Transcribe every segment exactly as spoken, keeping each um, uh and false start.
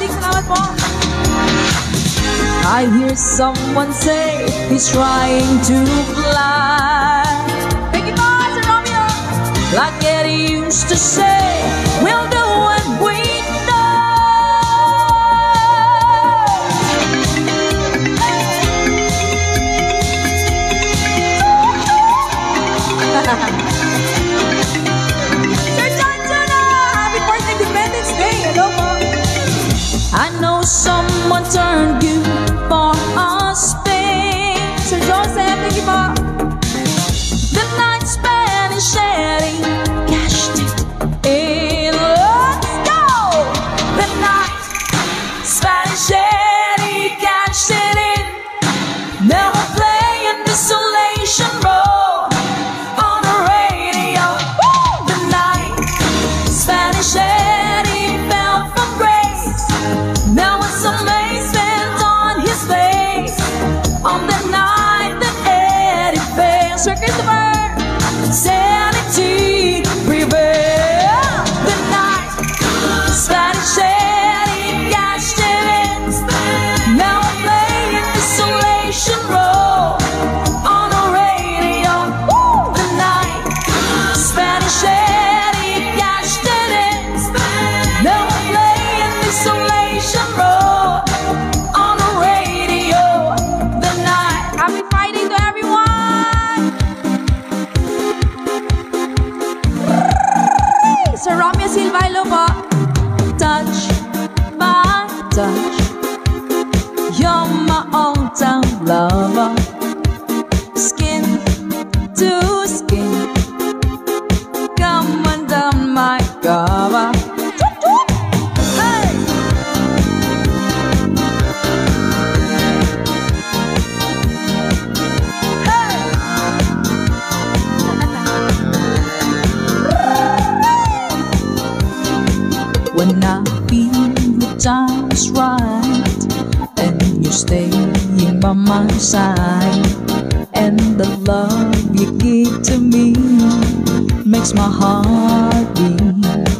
Aking, salamat po. I hear someone say he's trying to fly. Thank you, Sir Romeo. Like Eddie used to say, we'll do what we know. Sir John Tuna, happy birthday, Independence Day. Hello po. I know someone turned you for a spin. Sir Joseph, thank you po. The night spent in shedding, cashed it in. Let's go! The night spent in shedding, cashed it in. Now we're playing Desolation Road on the radio. Woo! The night spent in shedding fell from grace. Now it's amazement on his face. On the night that Eddie fails, Sir Christopher, sanity prevailed. The night Spanish Eddie cashed it in. Now I'm playing Desolation Road on the radio. Woo! The night Spanish Eddie cashed it in. Now I'm playing Desolation Road on the radio. The night. Happy Friday to everyone. Sir Romeo Silva, hello po. Touch by touch, you're my all-time lover. Skin to skin, come under my cover. Hey! Hey! When I feel the time is right and you're staying by my side, and the love you give to me makes my heart beat.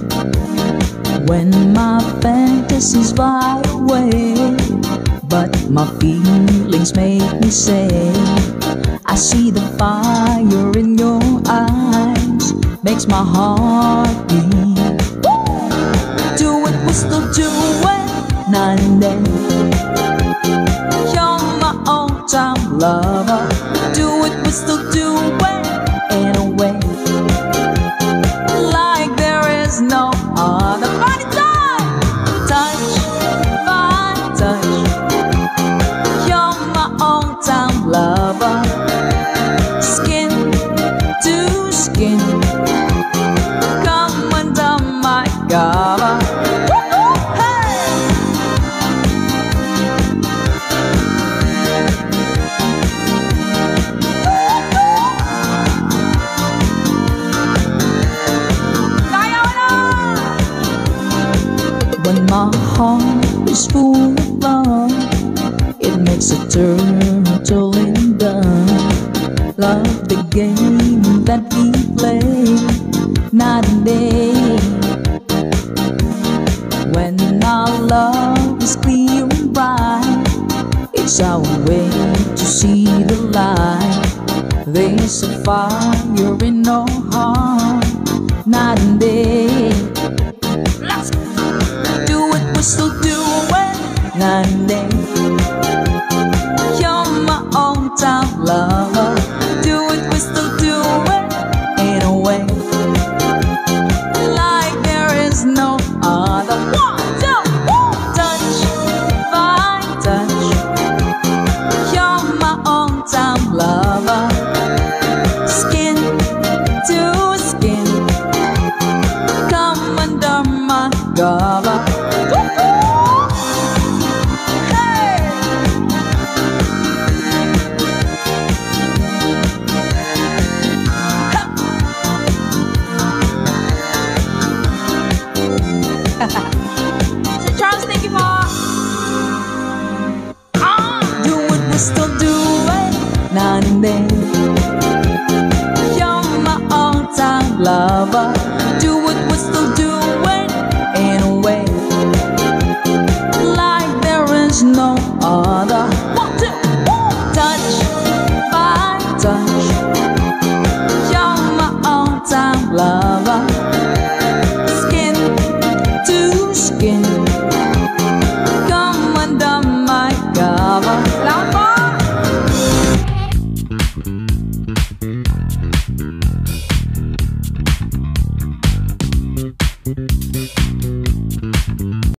When my fantasies fly away, but my feelings make me say, I see the fire in your eyes, makes my heart beat. Do it, we still do it, night and day. You're my all-time lover. Do it, we still do it, in a way like there is no other. Party time! Touch by touch, you're my all-time lover. Skin to skin, come under my cover. When my heart is full of love, it makes a turtle in dove. Love the game that we play night and day. When our love is clear and bright, it's our way to see the light. There's a fire in our heart night and day. Let's do it, we still do it night and day.